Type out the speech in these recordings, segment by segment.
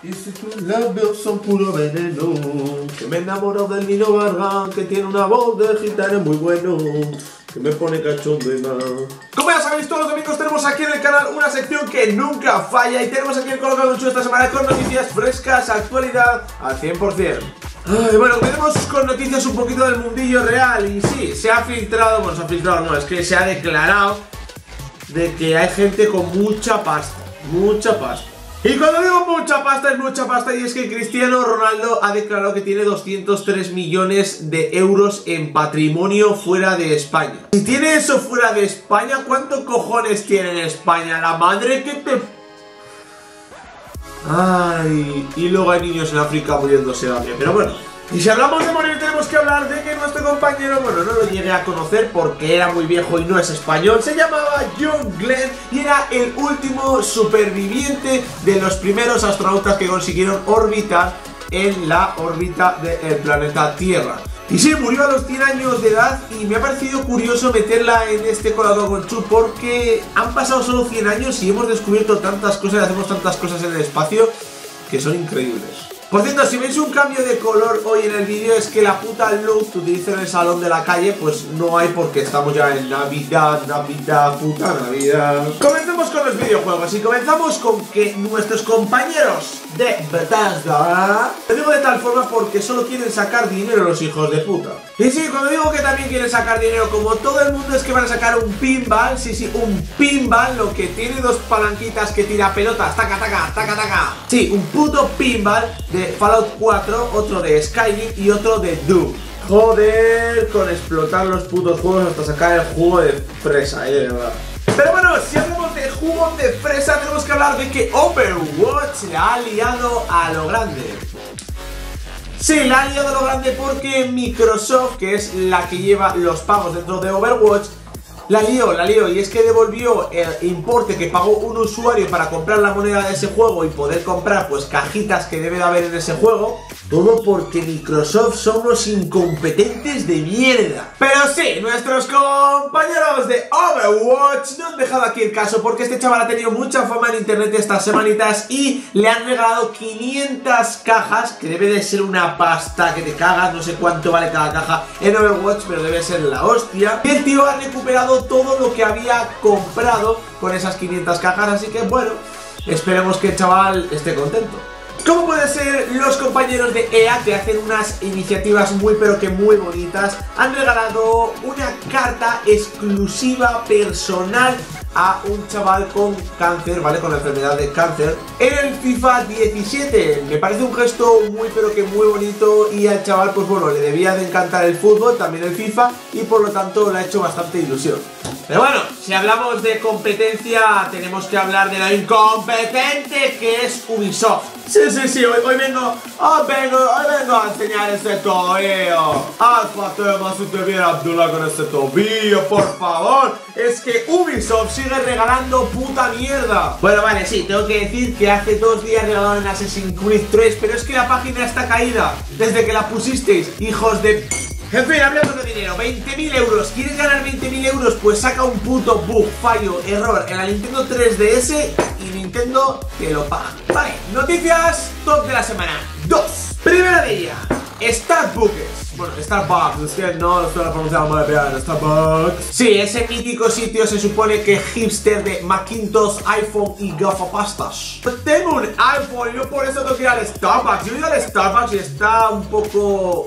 Y si tus labios son puro veneno, que me enamoro del Nino Varga, que tiene una voz de gitano muy bueno, que me pone cachondo y más. Como ya sabéis, todos los domingos tenemos aquí en el canal una sección que nunca falla. Y tenemos aquí el Colocado en Chu esta semana con noticias frescas, actualidad al 100%. Ay, bueno, empecemos con noticias un poquito del mundillo real. Y sí, se ha filtrado, bueno, se ha filtrado no, es que se ha declarado de que hay gente con mucha pasta. Mucha pasta. Y cuando digo mucha pasta, es mucha pasta. Y es que Cristiano Ronaldo ha declarado que tiene 203 millones de euros en patrimonio fuera de España. Si tiene eso fuera de España, ¿cuántos cojones tiene en España? La madre que te... Ay, y luego hay niños en África muriéndose de hambre. Pero bueno, y si hablamos de morir, tenemos que hablar de que nuestro compañero, bueno, no lo llegué a conocer porque era muy viejo y no es español. Se llamaba John Glenn y era el último superviviente de los primeros astronautas que consiguieron orbitar en la órbita del planeta Tierra. Y sí, murió a los 100 años de edad y me ha parecido curioso meterla en este Colado con Chu porque han pasado solo 100 años y hemos descubierto tantas cosas y hacemos tantas cosas en el espacio que son increíbles. Por cierto, si veis un cambio de color hoy en el vídeo es que la puta luz que utilizo en el salón de la calle pues no hay porque estamos ya en Navidad, puta Navidad. Comencemos con los videojuegos y comenzamos con que nuestros compañeros de Bethesda, lo digo de tal forma porque solo quieren sacar dinero los hijos de puta. Y sí, cuando digo que también quieren sacar dinero como todo el mundo es que van a sacar un pinball, sí, un pinball, lo que tiene dos palanquitas que tira pelotas, taca, taca, taca, taca. Sí, un puto pinball de Fallout 4, otro de Skyrim y otro de Doom. Joder, con explotar los putos juegos hasta sacar el jugo de fresa, de verdad. Pero bueno, si hablamos de jugo de fresa, tenemos que hablar de que Overwatch la ha liado a lo grande. Sí, la ha liado a lo grande porque Microsoft, que es la que lleva los pagos dentro de Overwatch, la lió, y es que devolvió el importe que pagó un usuario para comprar la moneda de ese juego y poder comprar pues cajitas que debe de haber en ese juego. Todo porque Microsoft son unos incompetentes de mierda. Pero sí, nuestros compañeros de Overwatch no han dejado aquí el caso porque este chaval ha tenido mucha fama en internet estas semanitas y le han regalado 500 cajas, que debe de ser una pasta que te cagas, no sé cuánto vale cada caja en Overwatch, pero debe ser la hostia. Y el tío ha recuperado todo lo que había comprado con esas 500 cajas, así que bueno, esperemos que el chaval esté contento. ¿Cómo puede ser? Los compañeros de EA, que hacen unas iniciativas muy pero que muy bonitas, han regalado una carta exclusiva personal a un chaval con cáncer, ¿vale? Con la enfermedad de cáncer en el FIFA 17. Me parece un gesto muy pero que muy bonito y al chaval pues bueno, le debía de encantar el fútbol, también el FIFA, y por lo tanto le ha hecho bastante ilusión. Pero bueno, si hablamos de competencia tenemos que hablar de lo incompetente que es Ubisoft. Sí, hoy vengo a enseñar este tobillo. Fatema, si te viera Abdullah con este tobillo, por favor. Es que Ubisoft sigue regalando puta mierda. Bueno, vale, sí, tengo que decir que hace 2 días regalaron Assassin's Creed 3, pero es que la página está caída desde que la pusisteis, hijos de... En fin, hablemos de dinero, 20.000 euros. ¿Quieres ganar 20.000 euros? Pues saca un puto bug, fallo, error en la Nintendo 3DS y Nintendo te lo paga. Vale, noticias top de la semana 2. Primera de ellas, Starbucks. Bueno, Starbucks, es que no lo estoy pronunciando muy bien, Starbucks. Sí, ese mítico sitio se supone que hipster de Macintosh, iPhone y gafapastas. Tengo un iPhone y yo por eso tengo que ir al Starbucks. Yo he ido al Starbucks y está un poco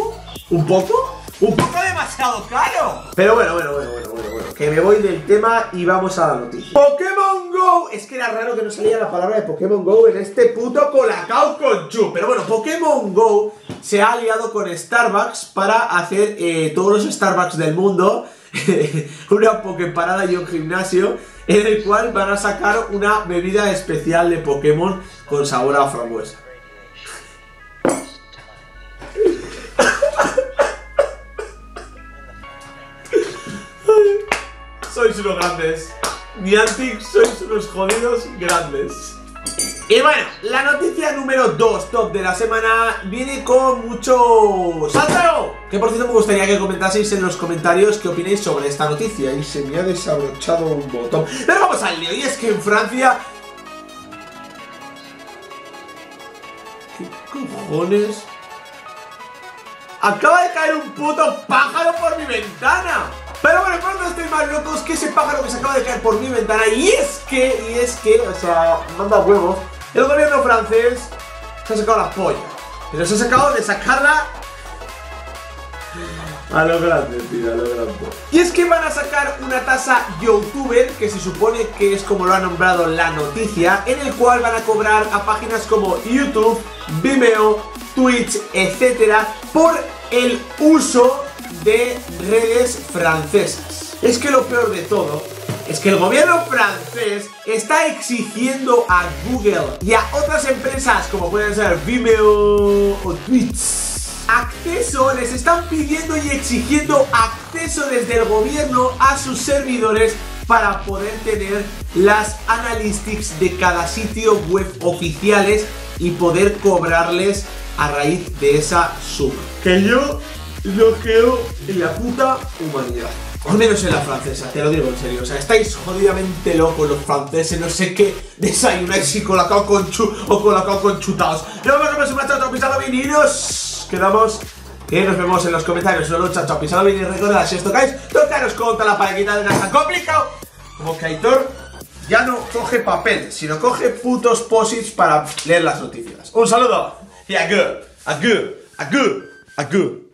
demasiado caro. Pero bueno, que me voy del tema y vamos a la noticia. Pokémon Go. Es que era raro que no salía la palabra de Pokémon Go en este puto Colacao con Chu. Pero bueno, Pokémon Go se ha aliado con Starbucks para hacer todos los Starbucks del mundo una Poképarada y un gimnasio en el cual van a sacar una bebida especial de Pokémon con sabor a frambuesa. Sois unos grandes. Niantic, sois unos jodidos grandes. Y bueno, la noticia número 2 top de la semana viene con mucho salseo. Que por cierto me gustaría que comentaseis en los comentarios qué opináis sobre esta noticia. Y se me ha desabrochado un botón. Pero vamos al lío, y es que en Francia ¿Qué cojones? Acaba de caer un puto pájaro por mi ventana. Pero bueno, pronto estoy más locos que ese pájaro que se acaba de caer por mi ventana. Y es que, o sea, manda huevos. El gobierno francés se ha sacado la polla. Pero se ha sacado de sacarla a lo grande, tío, a lo grande. Y es que van a sacar una tasa youtuber, que se supone que es como lo ha nombrado la noticia, en el cual van a cobrar a páginas como YouTube, Vimeo, Twitch, etcétera, por el uso de redes francesas. Es que lo peor de todo es que el gobierno francés está exigiendo a Google y a otras empresas como pueden ser Vimeo o Twitch acceso, les están pidiendo y exigiendo acceso desde el gobierno a sus servidores para poder tener las analytics de cada sitio web oficiales y poder cobrarles a raíz de esa suma. Que yo lo creo en la puta humanidad. O al menos en la francesa, te lo digo en serio. O sea, estáis jodidamente locos los franceses. No sé qué desayunáis, si colacao con o colacao con chutaos. Nos vemos en otro pisado bien y nos quedamos. Que nos vemos en los comentarios. Solo chao, chao, pisado bien y recordad, si os tocáis, tocaros contra la parequita de nada tan complicado. Como que Aitor ya no coge papel, sino coge putos posits para leer las noticias. Un saludo y agur, agur, agur, agur.